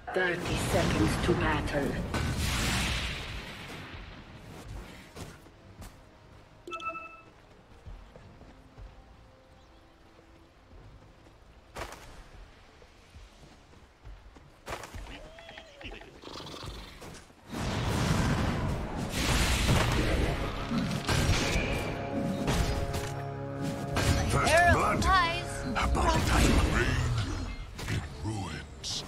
30 seconds to battle. First blood. About time. Rain in ruins.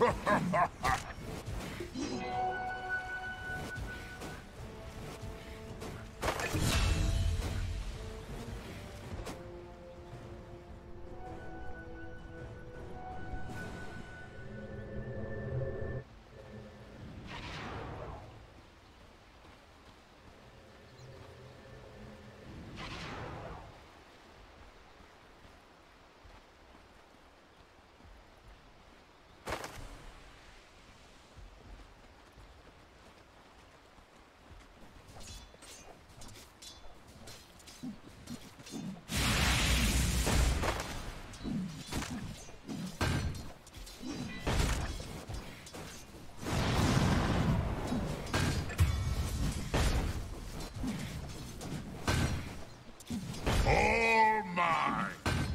All mine.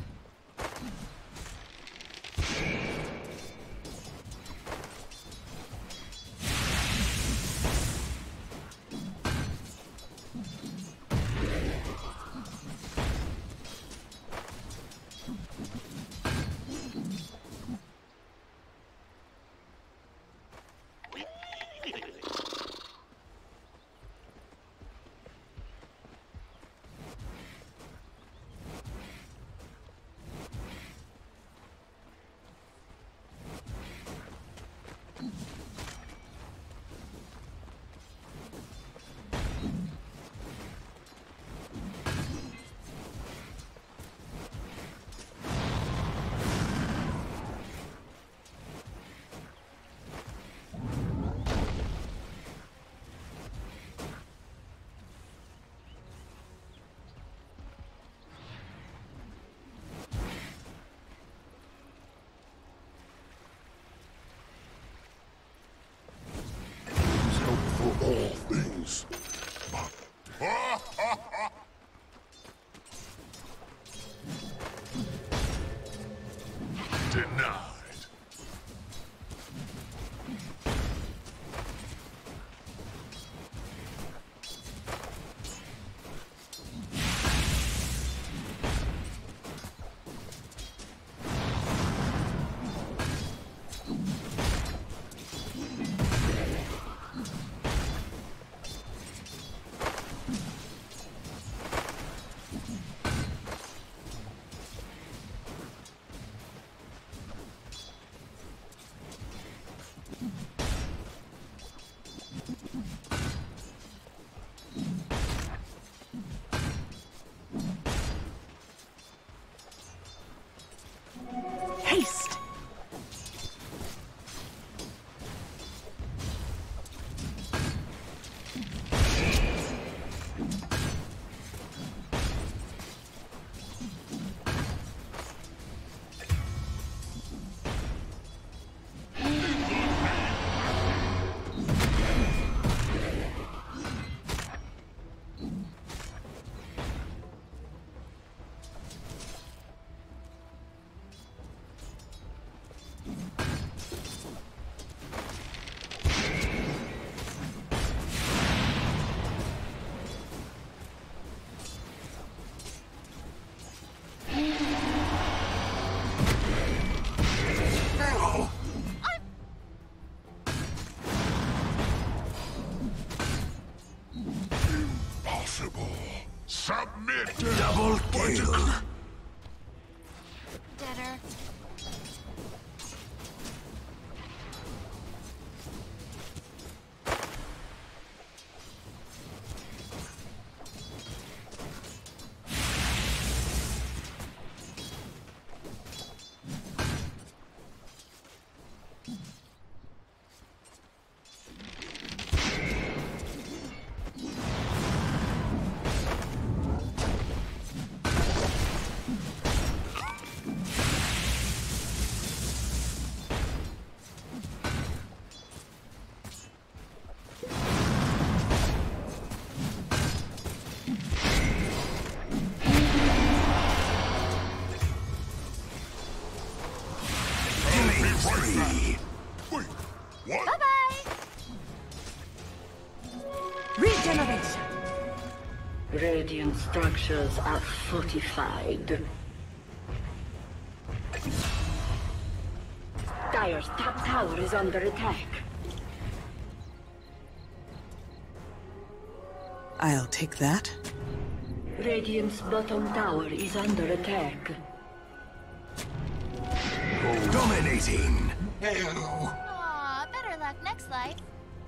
All things, but denied. Haste! Impossible. Submit. Double kill. Deader. Radiant structures are fortified. Dire's top tower is under attack. I'll take that. Radiant's bottom tower is under attack. Dominating. Aw, better luck next life.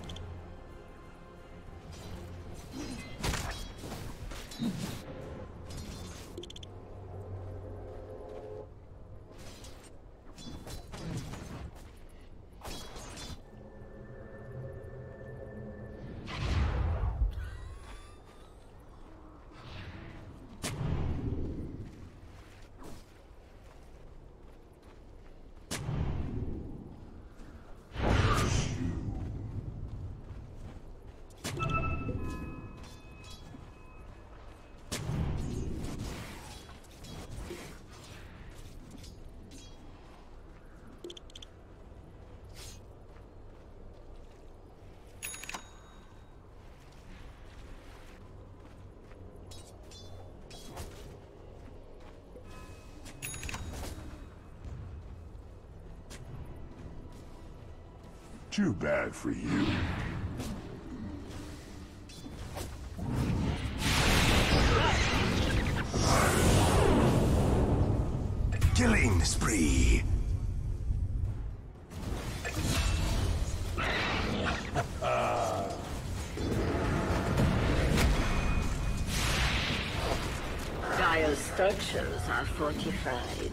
Too bad for you. Killing spree. Dire's structures are fortified.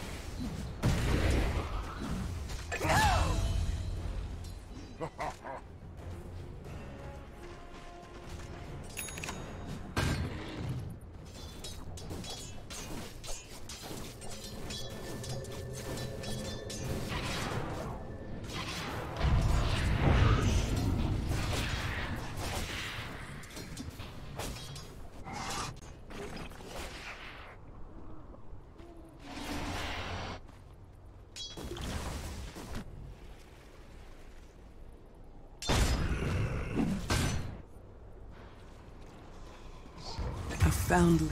Profoundly.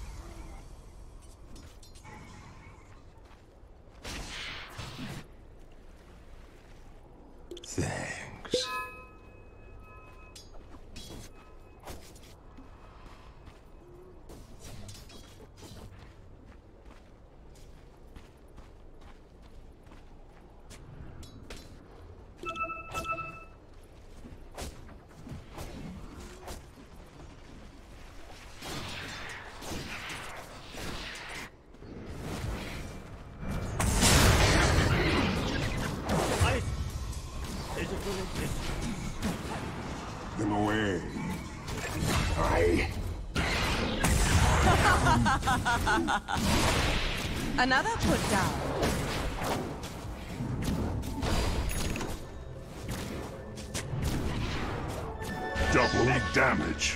Thanks. Them away. Another put down. Double damage.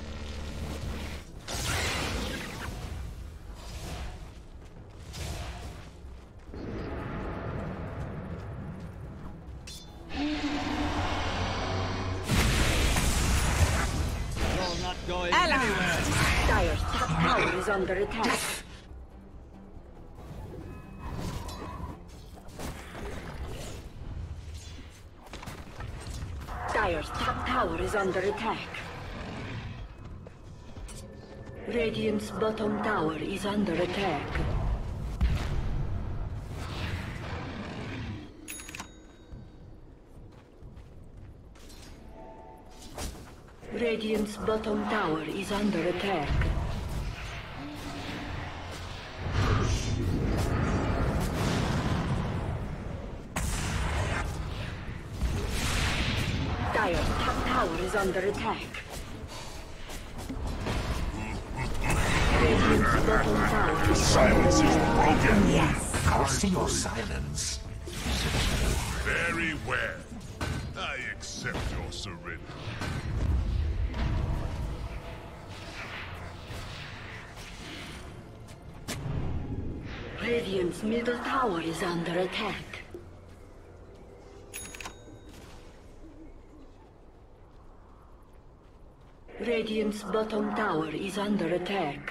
Dire's top tower is under attack. Dire's top tower is under attack. Radiant's bottom tower is under attack. Radiant's bottom tower is under attack. Dire's top tower is under attack. Radiant's bottom tower is Silence is broken. Yes, I'll see your silence. Very well. I accept your surrender. Radiant's middle tower is under attack. Radiant's bottom tower is under attack.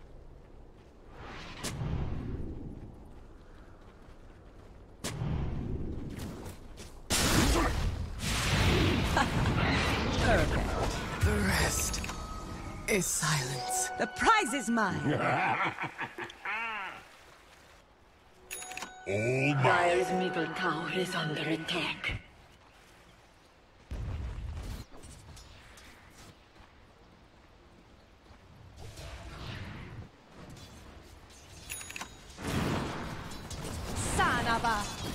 The rest is silence. The prize is mine. All mine. Dire's middle tower is under attack. Sanaba.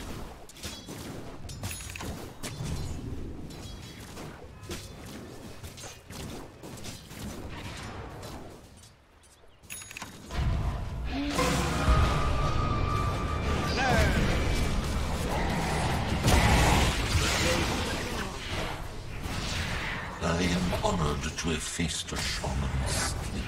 I am honored to have faced a shaman sleep.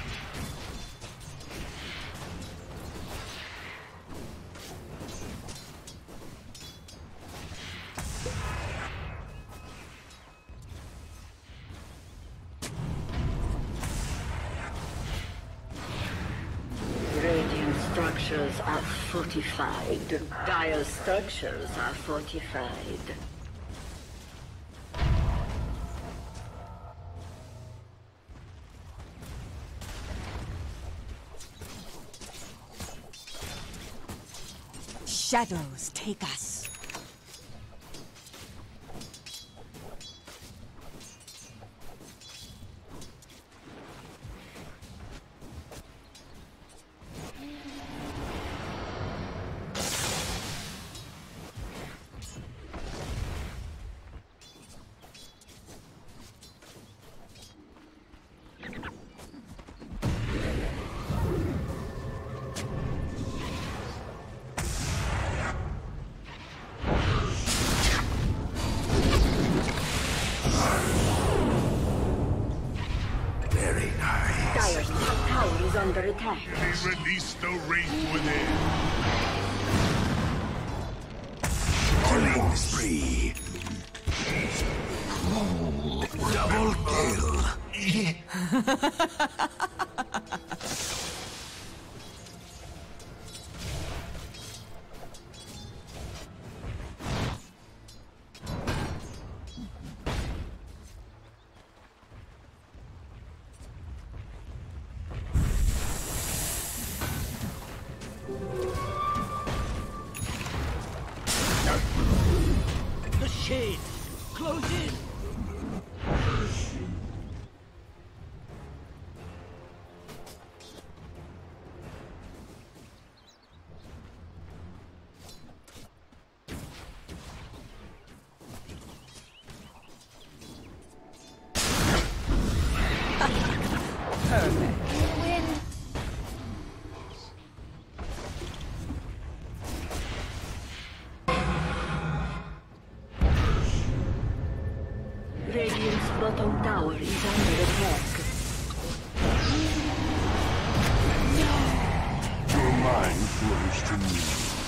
Radiant structures are fortified. Dire structures are fortified. Shadows take us. Very nice. Dire's top tower is under attack. They release the wraith within. Killing spree. Double kill. The shade! Close in! Win. Radiant's bottom tower is under attack. Your mind flows to me.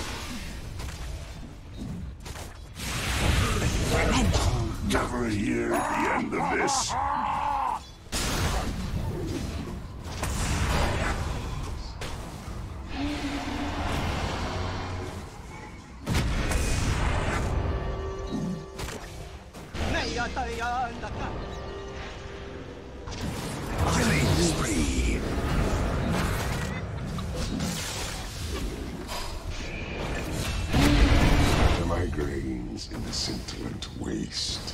Never hear the end of this. Killing spree. The migraines in the scintillant waste.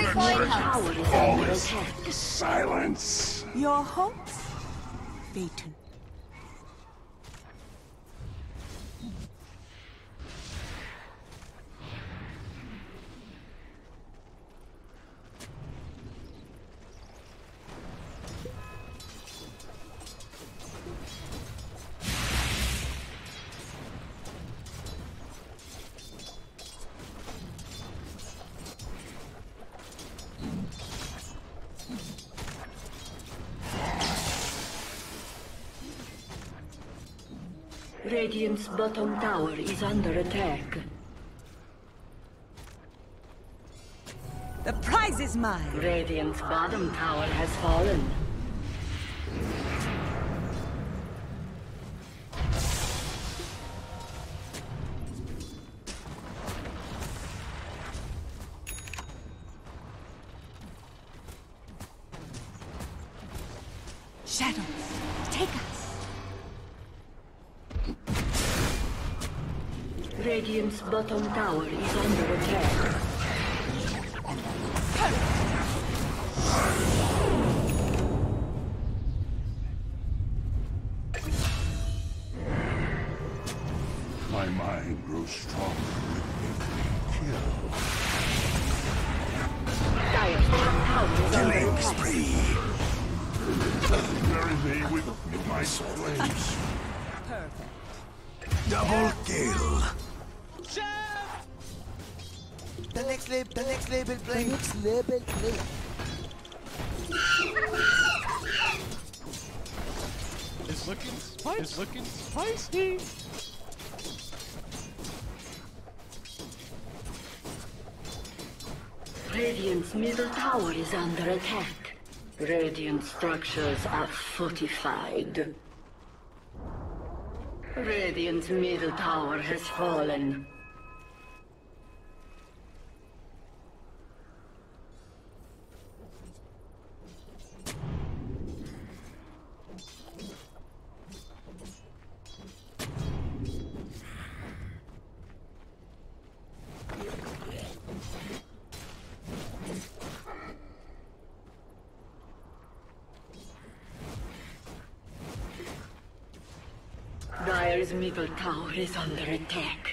Coin house. Tower is under attack. Silence! Your hopes, Phaeton. Radiant's bottom tower is under attack. The prize is mine. Radiant's bottom tower has fallen. Shadows, take us. Radiant's bottom tower is under attack. My mind grows stronger with every kill. Dire's top tower is under Killing attack. spree! Bury me with my flames. Perfect. Double kill! The next label play. The next label play. It's looking spicy. Radiant's middle tower is under attack. Radiant structures are fortified. Radiant's middle tower has fallen. Dire's middle tower is under attack.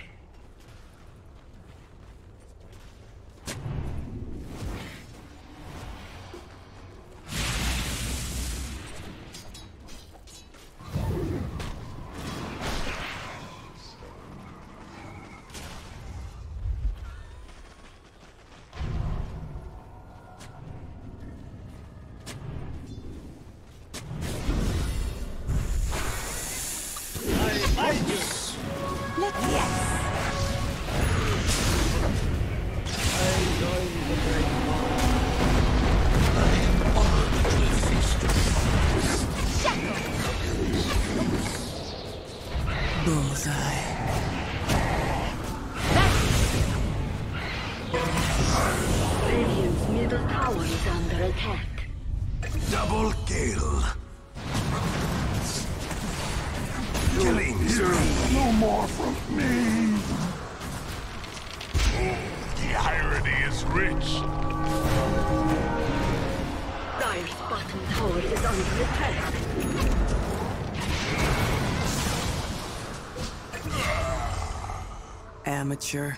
Radiant's middle tower is under attack. Double kill! Killing spree! No more from me! The irony is rich! Dire's bottom tower is under attack. Amateur.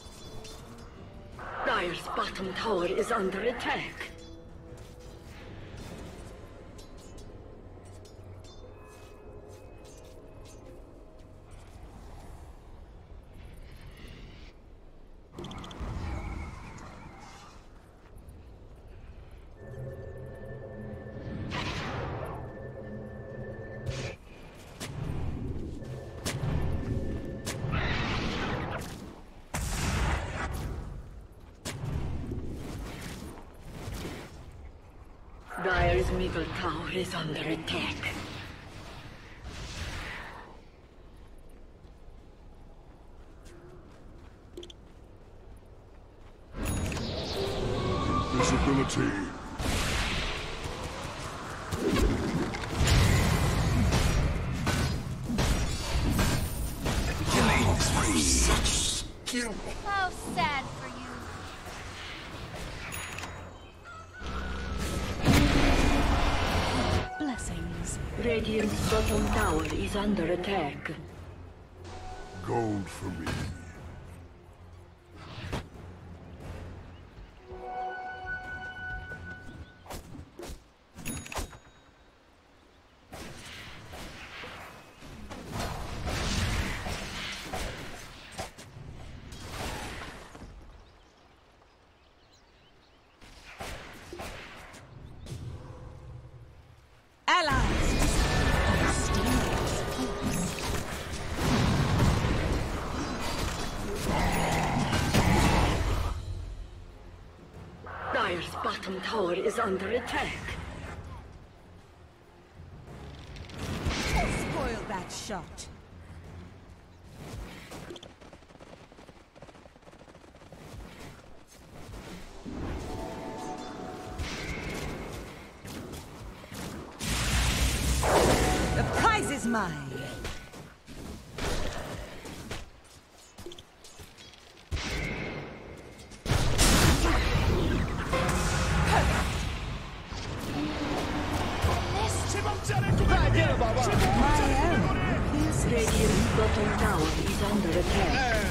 Dire's bottom tower is under attack. Dire's middle tower is under attack. Invisibility! Killing spree! Such skill! How sad for you. Radiant's bottom tower is under attack. Gold for me. Dire's bottom tower is under attack. Spoil that shot. The prize is mine. Radiant's bottom tower is under attack.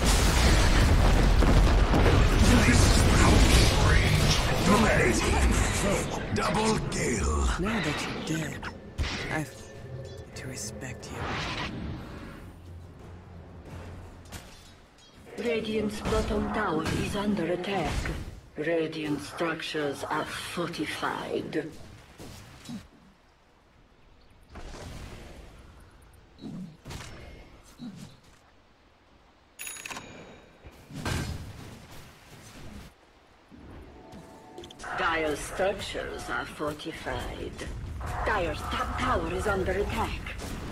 Double kill. Now that you're dead, I've to respect you. Radiant's bottom tower is under attack. Radiant structures are fortified. Dire's structures are fortified. Dire's top tower is under attack.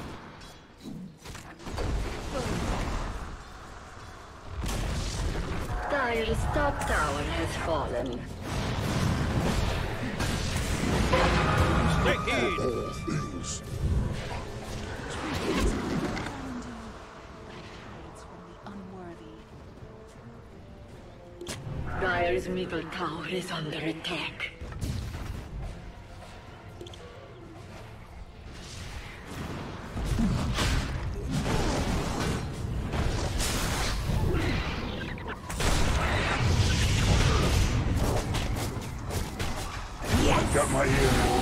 Dire's top tower has fallen. All things. Dire's middle tower is under attack. I've got my ear.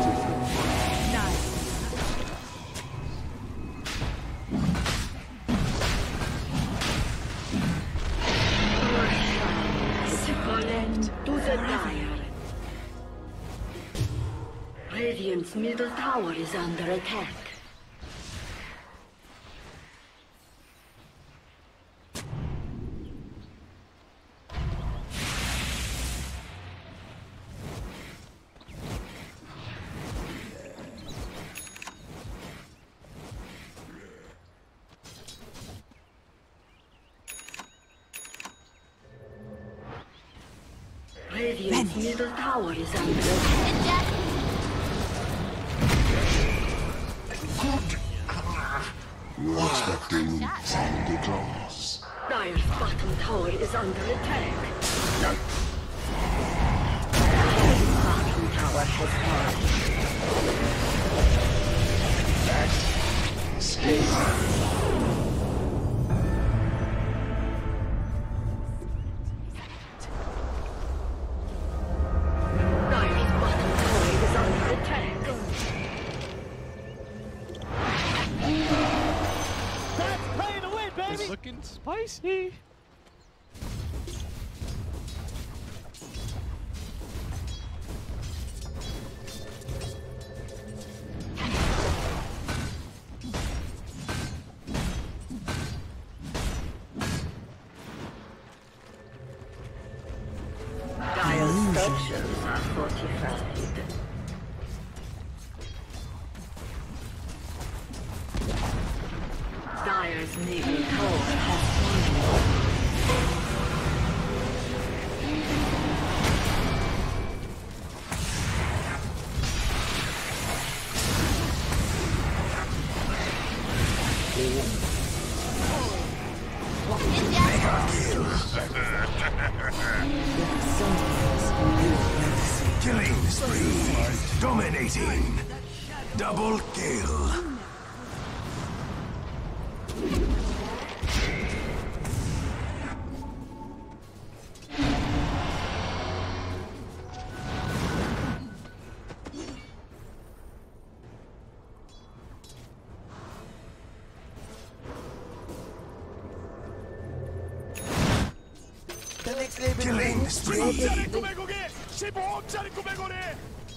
To the Dire. Radiant's middle tower is under attack. Radiant's middle tower is under attack. You're expecting Santa Claus. Dire's bottom tower is under attack. Bottom tower has Dire's bottom tower is under attack. It's looking spicy. Dire's structures are fortified. Dire's middle tower has fallen. Killing spree. Dominating. Double kill. The next level Killing spree. 15억짜리 900원에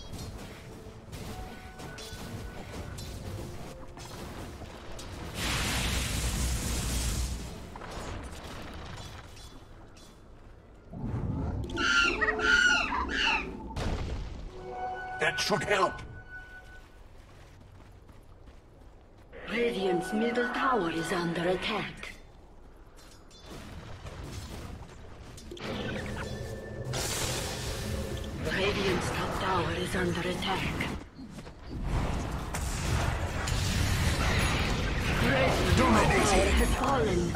That should help. Radiant's middle tower is under attack. Radiant's top tower is under attack. Radiant's top tower has fallen.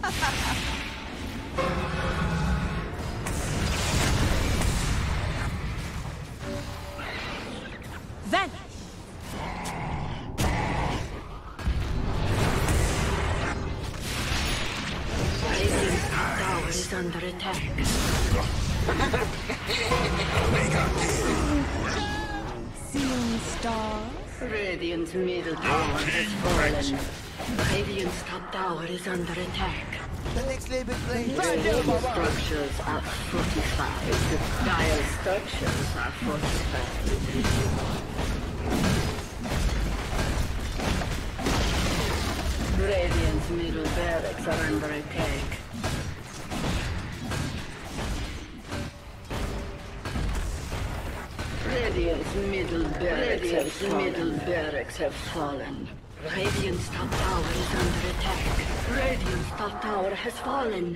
Vanish! Radiant's top tower is under attack. Seeing stars? Radiant's middle tower has fallen. Radiant's top tower is under attack. The next level plane. Radiant structures are fortified. Dire structures are fortified. Radiant's middle barracks are under attack. Radiant's middle barracks have fallen. Radiant's top tower is under attack. Radiant's top tower has fallen.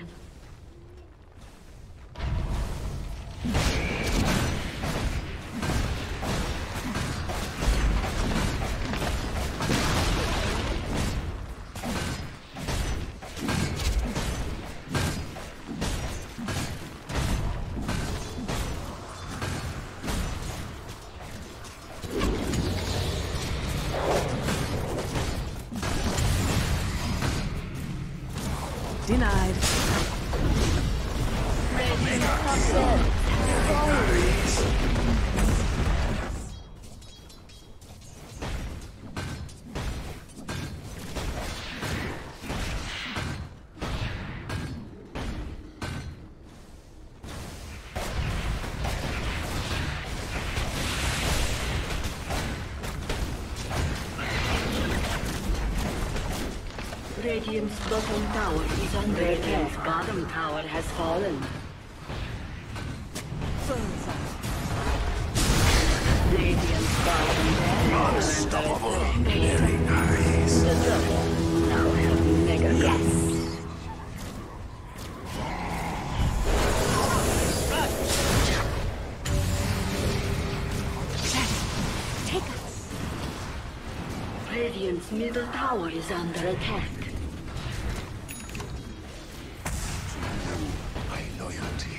Denied. Radiant's bottom tower is under attack. Radiant's bottom tower has fallen. Radiant's bottom tower is under attack. Very nice. The double now have mega guns. Take us. Radiant's middle tower is under attack. My loyalty.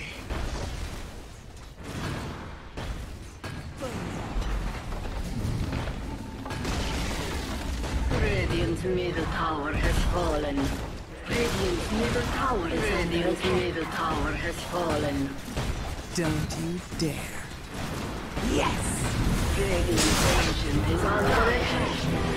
Radiant's middle tower has fallen. Radiant's middle tower is under attack. Middle tower has fallen. Don't you dare. Yes! Radiant's ancient is under attack.